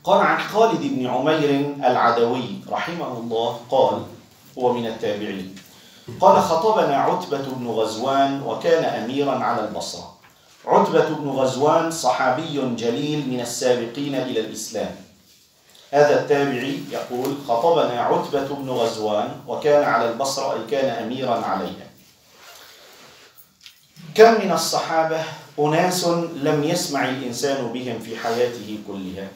قال عن خالد بن عمير العدوي رحمه الله قال، هو من التابعين، قال خطبنا عتبة بن غزوان وكان أميرا على البصرة. عتبة بن غزوان صحابي جليل من السابقين إلى الإسلام. هذا التابعي يقول خطبنا عتبة بن غزوان وكان على البصرة، أي كان أميرا عليها. كم من الصحابة أناس لم يسمع الإنسان بهم في حياته كلها،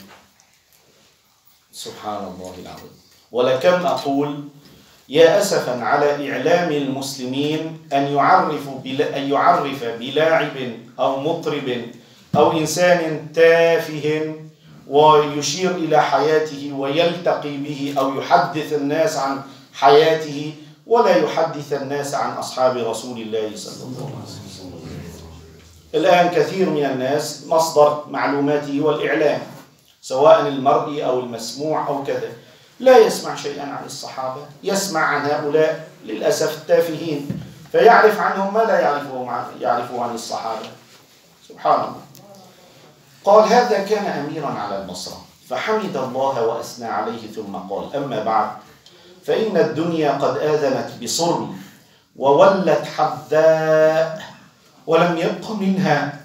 سبحان الله العظيم. ولكم أقول يا أسفا على إعلام المسلمين أن يعرف بلاعب أو مطرب أو إنسان تافه ويشير إلى حياته ويلتقي به أو يحدث الناس عن حياته، ولا يحدث الناس عن أصحاب رسول الله صلى الله عليه وسلم. الآن كثير من الناس مصدر معلوماته والإعلام، سواء المرئي أو المسموع أو كذا، لا يسمع شيئا عن الصحابة، يسمع عن هؤلاء للأسف التافهين، فيعرف عنهم ما لا يعرفه عن الصحابة. سبحان الله. قال هذا كان أميرا على البصرة فحمد الله وأثنى عليه ثم قال أما بعد فإن الدنيا قد آذنت بصرم وولت حذاء ولم يبق منها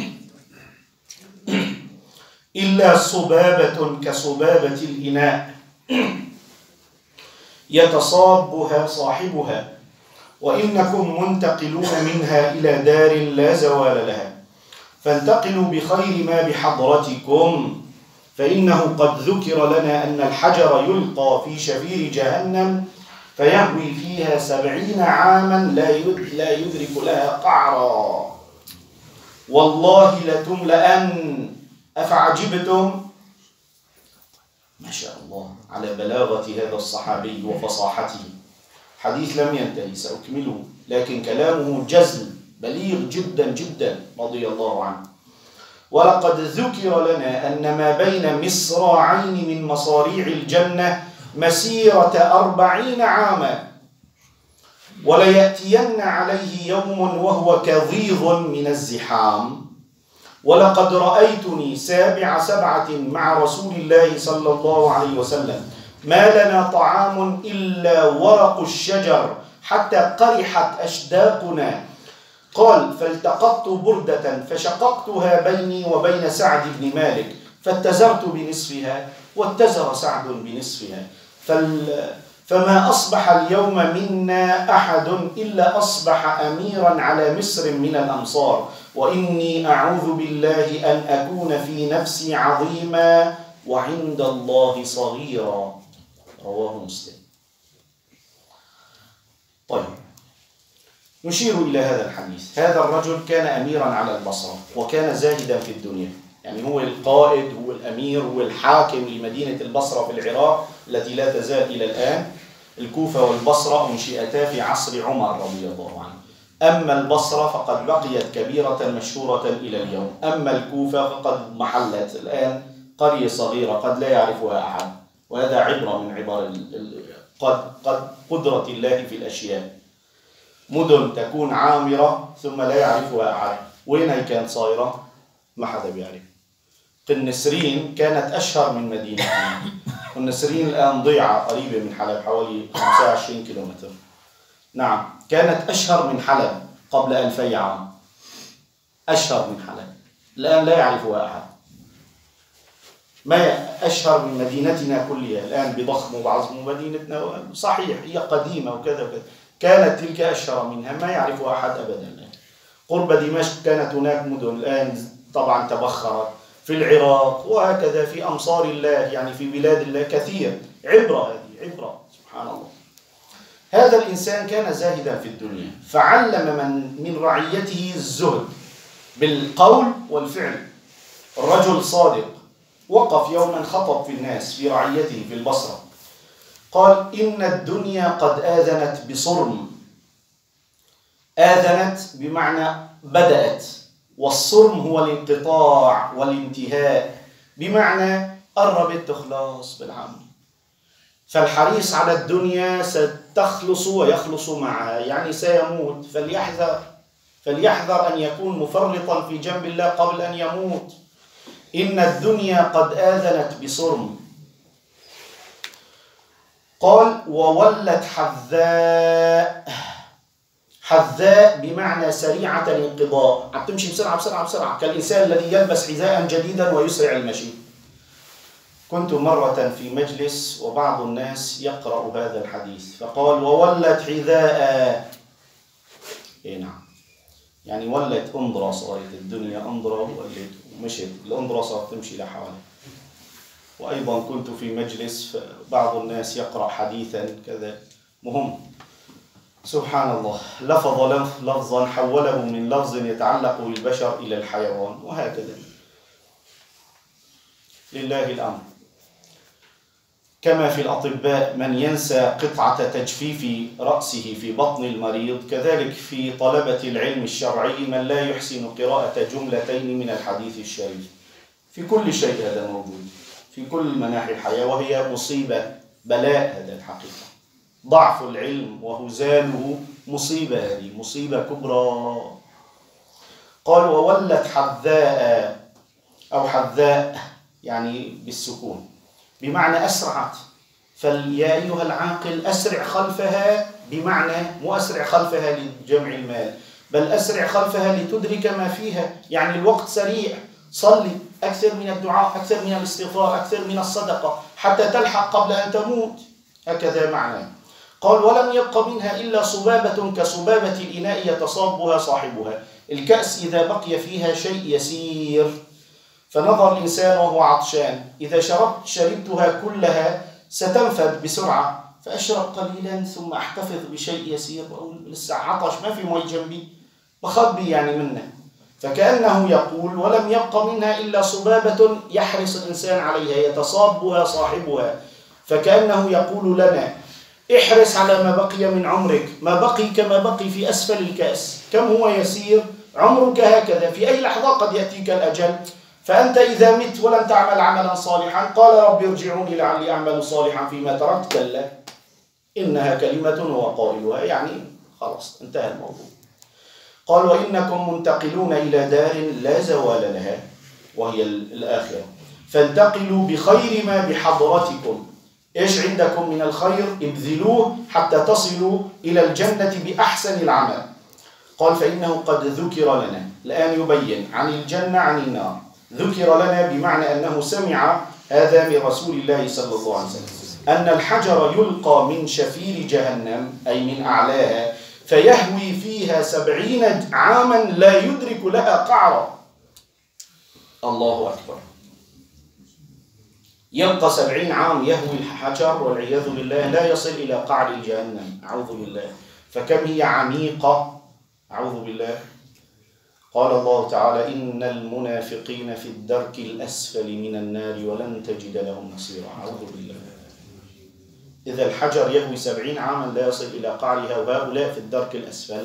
إلا صبابة كصبابة الإناء يتصابها صاحبها، وإنكم منتقلون منها إلى دار لا زوال لها، فانتقلوا بخير ما بحضرتكم، فإنه قد ذكر لنا أن الحجر يلقى في شفير جهنم فيهوي فيها 70 عاما لا يدرك لها قعرا، والله لتملأن. أفعجبتم؟ ما شاء الله على بلاغة هذا الصحابي وفصاحته. حديث لم ينتهي سأكمله، لكن كلامه جزل بليغ جدا جدا رضي الله عنه. ولقد ذكر لنا أن ما بين مصراعين من مصاريع الجنة مسيرة 40 عاما، وليأتين عليه يوم وهو كظيظ من الزحام. ولقد رأيتني 7 سبعة مع رسول الله صلى الله عليه وسلم ما لنا طعام إلا ورق الشجر حتى قرحت أشداقنا. قال فالتقطت بردة فشققتها بيني وبين سعد بن مالك فاتزرت بنصفها واتزر سعد بنصفها، فما أصبح اليوم منا أحد إلا أصبح أميرا على مصر من الأمصار، وإني أعوذ بالله أن أكون في نفسي عظيما وعند الله صغيرا. رواه مسلم. طيب نشير إلى هذا الحديث. هذا الرجل كان أميرا على البصرة وكان زاهدا في الدنيا، يعني هو القائد، هو الأمير، هو الحاكم لمدينة البصرة في العراق التي لا تزال إلى الآن. الكوفة والبصرة أنشئتا في عصر عمر رضي الله عنه. أما البصرة فقد بقيت كبيرة مشهورة إلى اليوم، أما الكوفة فقد محلت الآن قرية صغيرة قد لا يعرفها أحد. وهذا عبرة من عبر قدرة الله في الأشياء. مدن تكون عامرة ثم لا يعرفها أحد. وين هي كانت صايرة؟ ما حدا بيعرف. قنسرين كانت أشهر من مدينتنا. قنسرين الآن ضيعة قريبة من حلب حوالي 25 كيلومتر. نعم كانت أشهر من حلب قبل 2000 عام، أشهر من حلب. الآن لا يعرفها أحد. ما أشهر من مدينتنا كلها الآن بضخم وبعظم مدينتنا صحيح هي قديمة وكذا وكذا، كانت تلك أشهر منها ما يعرفها أحد أبدا. قرب دمشق كانت هناك مدن الآن طبعا تبخرت، في العراق وهكذا في أمصار الله، يعني في بلاد الله كثير. عبرة، هذه عبرة سبحان الله. هذا الإنسان كان زاهدا في الدنيا فعلم من رعيته الزهد بالقول والفعل. الرجل صادق وقف يوما خطب في الناس في رعيته في البصرة، قال إن الدنيا قد آذنت بصرم. آذنت بمعنى بدأت، والصرم هو الانقطاع والانتهاء، بمعنى قربت تخلص بالعمل. فالحريص على الدنيا ستخلص ويخلص معها، يعني سيموت. فليحذر أن يكون مفرطا في جنب الله قبل أن يموت. إن الدنيا قد آذنت بصرم. قال وولت حذاء. حذاء بمعنى سريعة الانقضاء، عم تمشي بسرعة بسرعة بسرعة، كالإنسان الذي يلبس حذاء جديدا ويسرع المشي. كنت مرة في مجلس وبعض الناس يقرأ هذا الحديث فقال وولت حذاء. إيه نعم، يعني ولت أنظرة، صارت الدنيا أنظرة وولت ومشت الأنظرة صارت تمشي لحالها. وأيضا كنت في مجلس بعض الناس يقرأ حديثا كذا، مهم سبحان الله لفظ لفظا حوله من لفظ يتعلق بالبشر إلى الحيوان، وهكذا لله الأمر. كما في الأطباء من ينسى قطعة تجفيف رأسه في بطن المريض، كذلك في طلبة العلم الشرعي من لا يحسن قراءة جملتين من الحديث الشريف. في كل شيء هذا موجود، في كل مناحي الحياة، وهي مصيبة بلاء هذا الحقيقة. ضعف العلم وهزاله مصيبة، هذه مصيبة كبرى. قال وولت حذاء أو حذاء يعني بالسكون بمعنى أسرعت. فيا أيها العاقل أسرع خلفها، بمعنى مو أسرع خلفها لجمع المال، بل أسرع خلفها لتدرك ما فيها، يعني الوقت سريع. صلي أكثر من الدعاء، أكثر من الاستغفار، أكثر من الصدقة حتى تلحق قبل أن تموت، هكذا معنى. قال ولم يبق منها إلا صبابة كصبابة الإناء يتصابها صاحبها. الكأس إذا بقي فيها شيء يسير فنظر الإنسان وهو عطشان، إذا شربتها كلها ستنفد بسرعة، فأشرب قليلا ثم أحتفظ بشيء يسير، وأقول لسه عطش ما في مي جنبي بخبي يعني منه. فكأنه يقول ولم يبق منها إلا صبابة يحرص الإنسان عليها يتصابها صاحبها. فكأنه يقول لنا احرص على ما بقي من عمرك، ما بقي كما بقي في أسفل الكأس، كم هو يسير عمرك هكذا، في أي لحظة قد يأتيك الأجل. فأنت إذا مت ولم تعمل عملا صالحا قال رب ارجعوني لعلي أعمل صالحا فيما تركت، كلا إنها كلمة هو قائلها، يعني خلاص انتهى الموضوع. قال وإنكم منتقلون إلى دار لا زوال لها وهي الآخرة، فانتقلوا بخير ما بحضرتكم. إيش عندكم من الخير ابذلوه حتى تصلوا إلى الجنة بأحسن العمل. قال فإنه قد ذكر لنا، الآن يبين عن الجنة عن النار. ذكر لنا بمعنى أنه سمع هذا من رسول الله صلى الله عليه وسلم أن الحجر يلقى من شفير جهنم أي من أعلاها فيهوي فيها 70 عاما لا يدرك لها قعرا. الله أكبر. يبقى 70 عام يهوي الحجر والعياذ بالله لا يصل إلى قعر جهنم، أعوذ بالله. فكم هي عميقة، أعوذ بالله. قال الله تعالى إن المنافقين في الدرك الأسفل من النار ولن تجد لهم نصيرا، أعوذ بالله. إذا الحجر يهوي 70 عاما لا يصل إلى قعرها وهؤلاء في الدرك الأسفل،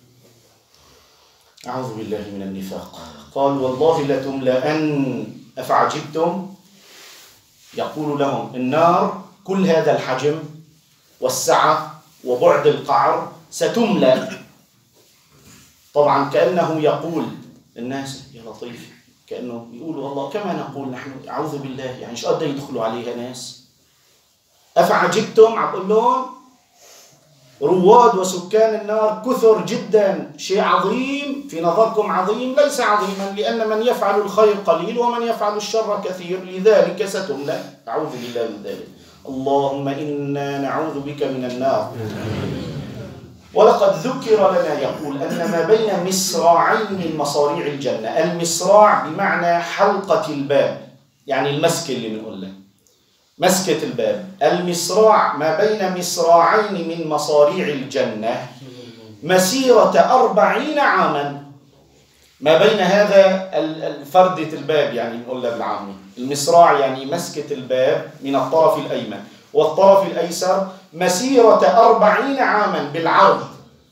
أعوذ بالله من النفاق. قال والله لتملأن أفعجبتم، يقول لهم النار كل هذا الحجم والسعة وبعد القعر ستملأ. طبعا كأنه يقول الناس يا لطيف، كأنه يقولوا الله كما نقول نحن أعوذ بالله، يعني شو قد يدخلوا عليها ناس. أفعجبتم، عقول لهم رواد وسكان النار كثر جدا، شيء عظيم في نظركم عظيم، ليس عظيما لأن من يفعل الخير قليل ومن يفعل الشر كثير، لذلك ستملأ. أعوذ بالله من ذلك. اللهم إنا نعوذ بك من النار. ولقد ذكر لنا يقول أن ما بين مصراعين من مصاريع الجنة، المصراع بمعنى حلقة الباب، يعني المسك اللي بنقول له مسكة الباب. المصراع ما بين مصراعين من مصاريع الجنة مسيرة 40 عاما. ما بين هذا الفردة الباب يعني نقول له بالعامي، المصراع يعني مسكة الباب من الطرف الأيمن والطرف الأيسر مسيرة 40 عاما بالعرض.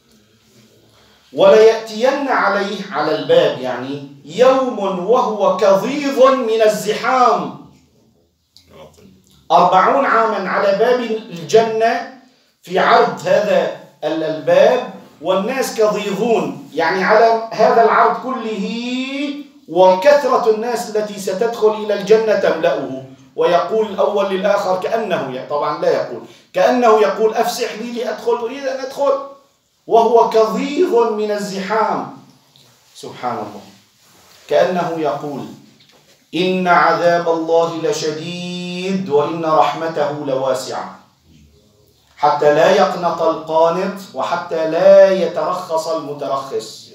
وليأتين عليه على الباب يعني يوم وهو كظيظ من الزحام. 40 عاما على باب الجنة في عرض هذا الباب والناس كظيظون، يعني على هذا العرض كله وكثرة الناس التي ستدخل إلى الجنة تملأه، ويقول الأول للآخر كأنه طبعا لا يقول، كأنه يقول أفسح لي لأدخل، أريد أن أدخل، وهو كظيظ من الزحام. سبحان الله. كأنه يقول إن عذاب الله لشديد وإن رحمته لواسعة، حتى لا يقنط القانط وحتى لا يترخص المترخص.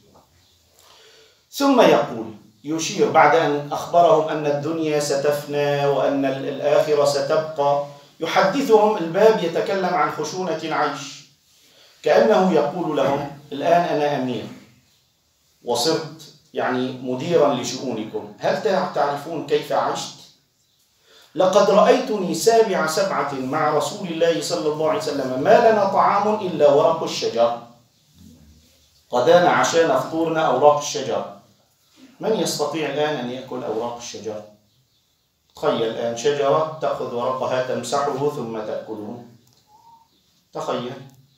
ثم يقول، يشير بعد أن أخبرهم أن الدنيا ستفنى وأن الآخرة ستبقى، يحدثهم، الباب يتكلم عن خشونة العيش، كأنه يقول لهم الآن أنا أمير وصرت يعني مديرا لشؤونكم، هل تعرفون كيف عشت؟ لقد رأيتني سابع سبعة مع رسول الله صلى الله عليه وسلم، ما لنا طعام إلا ورق الشجر، غدانا عشانا فطورنا أوراق الشجر. من يستطيع الآن أن يأكل أوراق الشجر؟ تخيل الآن شجرة تأخذ ورقها تمسحه ثم تأكله. تخيل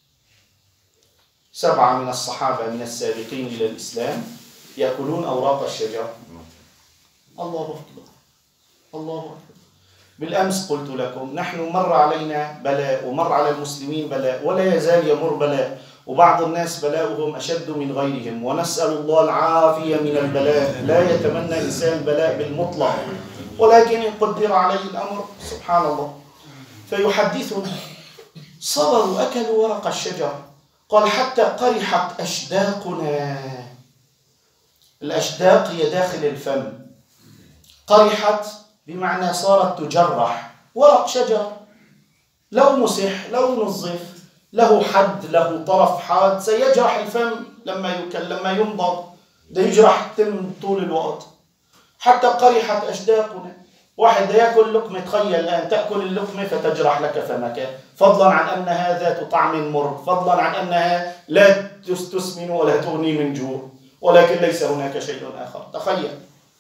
7 من الصحابة من السابقين إلى الإسلام يأكلون أوراق الشجر. الله أكبر، الله أكبر. بالأمس قلت لكم نحن مر علينا بلاء ومر على المسلمين بلاء ولا يزال يمر بلاء، وبعض الناس بلاؤهم أشد من غيرهم، ونسأل الله العافية من البلاء. لا يتمنى إنسان بلاء بالمطلق، ولكن إن قدر عليه الأمر سبحان الله. فيحدثنا صبروا أكلوا ورق الشجر، قال حتى قرحت أشداقنا. الأشداق هي داخل الفم، قرحت بمعنى صارت تجرح. ورق شجر لو مسح لو نظف له حد له طرف حاد سيجرح الفم لما لما يمضغ، ده يجرح التم طول الوقت. حتى قرحت أشداقنا. واحد يأكل لقمة، تخيل الآن تأكل اللقمة فتجرح لك فمك، فضلا عن أنها ذات طعم مر، فضلا عن أنها لا تسمن ولا تغني من جوع، ولكن ليس هناك شيء آخر. تخيل.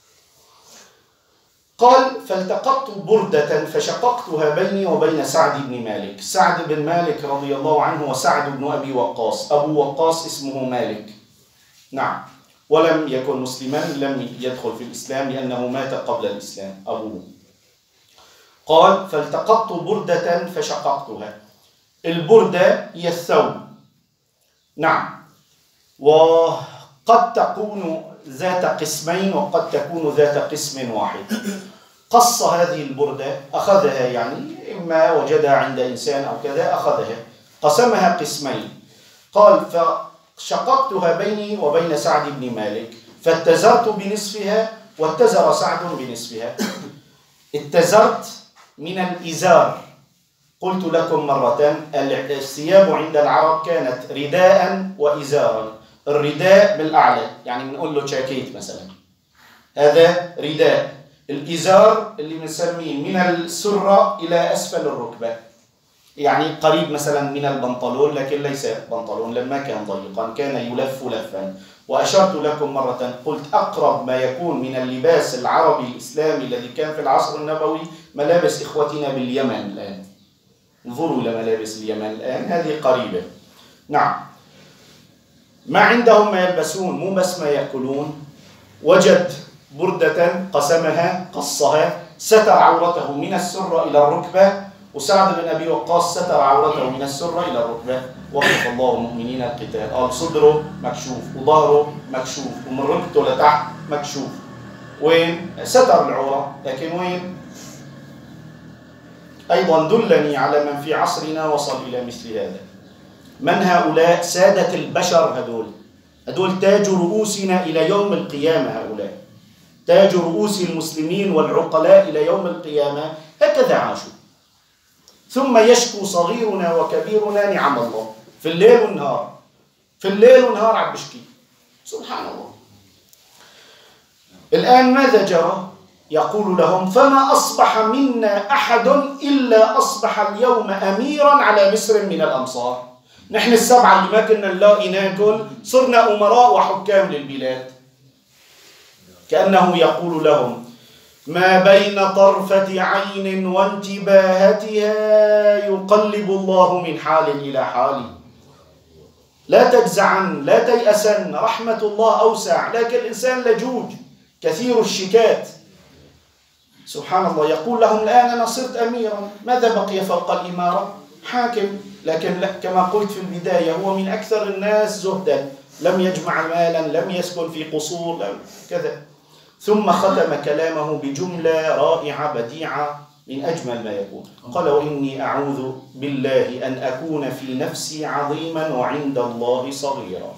قال فالتقطت بردة فشققتها بيني وبين سعد بن مالك. سعد بن مالك رضي الله عنه وسعد بن أبي وقاص. أبو وقاص اسمه مالك، نعم، ولم يكن مسلما، لم يدخل في الإسلام لأنه مات قبل الإسلام أبوه. قال فالتقطت بردة فشققتها. البردة هي الثوب، نعم، وقد تكون ذات قسمين وقد تكون ذات قسم واحد. قص هذه البردة، أخذها يعني إما وجدها عند إنسان أو كذا، أخذها قسمها قسمين. قال فشققتها بيني وبين سعد بن مالك، فاتزرت بنصفها واتزر سعد بنصفها. اتزرت من الإزار. قلت لكم مرة الثياب عند العرب كانت رداء وإزارا. الرداء بالأعلى يعني بنقول له جاكيت مثلا، هذا رداء. الإزار اللي بنسميه من السرة إلى أسفل الركبة، يعني قريب مثلا من البنطلون لكن ليس بنطلون لما كان ضيقا، كان يلف لفا. وأشرت لكم مرة قلت أقرب ما يكون من اللباس العربي الإسلامي الذي كان في العصر النبوي ملابس إخوتنا باليمن الآن. انظروا لملابس اليمن الآن، هذه قريبة، نعم. ما عندهم ما يلبسون، مو بس ما يأكلون. وجد بردة قسمها قصها، ستر عورته من السرة إلى الركبة، وسعد بن أبي وقاص ستر عورته من السرة إلى الركبة. وقف الله المؤمنين القتال. قال صدره مكشوف وظهره مكشوف ومن ركبته لتحت مكشوف. وين؟ ستر العورة، لكن وين؟ أيضا دلني على من في عصرنا وصل إلى مثل هذا. من هؤلاء؟ سادة البشر. هدول تاج رؤوسنا إلى يوم القيامة. هؤلاء تاج رؤوس المسلمين والعقلاء إلى يوم القيامة. هكذا عاشوا. ثم يشكو صغيرنا وكبيرنا نعم الله في الليل والنهار، في الليل والنهار عم بشكي. سبحان الله. الآن ماذا جرى؟ يقول لهم فما أصبح منا أحد إلا أصبح اليوم أميرا على مصر من الأمصار. نحن السبعة اللي ما كنا نلاقي ناكل صرنا أمراء وحكام للبلاد. كأنه يقول لهم ما بين طرفة عين وانتباهتها يقلب الله من حال إلى حال. لا تجزعن، لا تيأسن، رحمة الله أوسع، لكن الإنسان لجوج. كثير الشكات. سبحان الله، يقول لهم الآن أنا صرت أميرا، ماذا بقي فوق الإمارة؟ حاكم. لكن كما قلت في البداية هو من أكثر الناس زهدا، لم يجمع مالا، لم يسكن في قصور، لم كذا. ثم ختم كلامه بجملة رائعة بديعة من أجمل ما يكون، قال: وإني أعوذ بالله أن أكون في نفسي عظيما وعند الله صغيرا.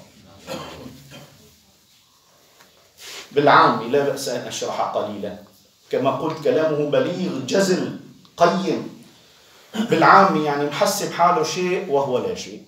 بالعام لا بأس أن أشرح قليلا، كما قلت كلامه بليغ جزل قيم. بالعام يعني محسب حاله شيء وهو لا شيء.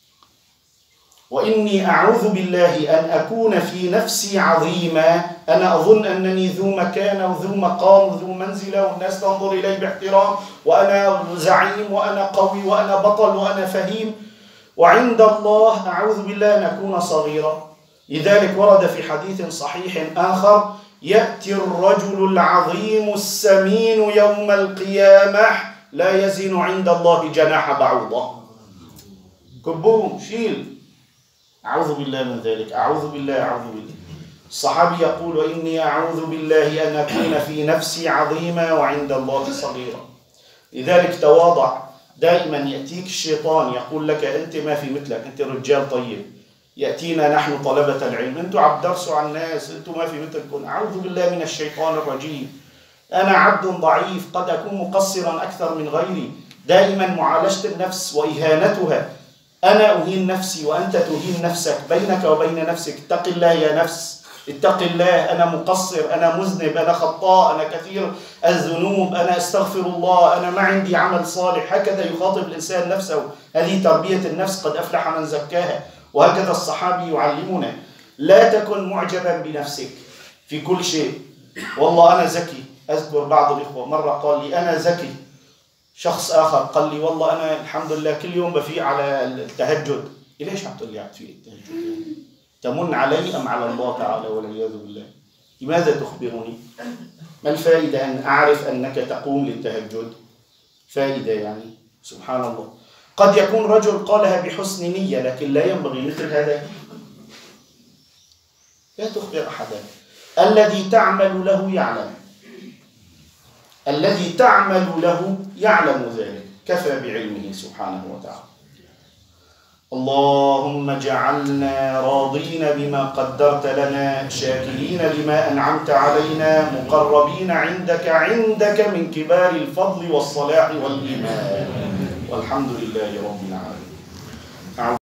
وإني أعوذ بالله أن أكون في نفسي عظيما، أنا أظن أنني ذو مكانة وذو مقام وذو منزلة والناس تنظر إلي باحترام، وأنا زعيم وأنا قوي وأنا بطل وأنا فهيم، وعند الله أعوذ بالله أن أكون صغيرا. لذلك ورد في حديث صحيح آخر: يأتي الرجل العظيم السمين يوم القيامة لا يزن عند الله جناح بعوضة. كبوم شيل، أعوذ بالله من ذلك، أعوذ بالله، أعوذ بالله. الصحابي يقول: وإني أعوذ بالله أن أكون في نفسي عظيما وعند الله صغيرا. لذلك تواضع. دائما يأتيك الشيطان يقول لك أنت ما في مثلك، أنت رجال طيب. يأتينا نحن طلبة العلم: أنتم عم تدرسوا على الناس، أنتم ما في مثلكم. أعوذ بالله من الشيطان الرجيم. أنا عبد ضعيف، قد أكون مقصرا أكثر من غيري. دائما معالجة النفس وإهانتها. أنا أهين نفسي وأنت تهين نفسك، بينك وبين نفسك. اتق الله يا نفس، اتق الله. أنا مقصر، أنا مذنب، أنا خطاء، أنا كثير الذنوب، أنا أستغفر الله، أنا ما عندي عمل صالح. هكذا يخاطب الإنسان نفسه. هذه تربية النفس، قد أفلح من زكاها. وهكذا الصحابي يعلمنا: لا تكن معجبا بنفسك في كل شيء. والله أنا ذكي. أذكر بعض الإخوة مرة قال لي: أنا ذكي. شخص آخر قال لي: والله أنا الحمد لله كل يوم بفيق على التهجد. ليش عم تقول لي عم تفيق التهجد؟ تمن علي أم على الله تعالى والعياذ بالله؟ لماذا تخبرني؟ ما الفائدة أن أعرف أنك تقوم للتهجد؟ فائدة يعني. سبحان الله. قد يكون رجل قالها بحسن نية، لكن لا ينبغي مثل هذا. لا تخبر أحدا. الذي تعمل له يعلم، الذي تعمل له يعلم ذلك، كفى بعلمه سبحانه وتعالى. اللهم اجعلنا راضين بما قدرت لنا، شاكرين لما أنعمت علينا، مقربين عندك من كبار الفضل والصلاح والإيمان، والحمد لله رب العالمين.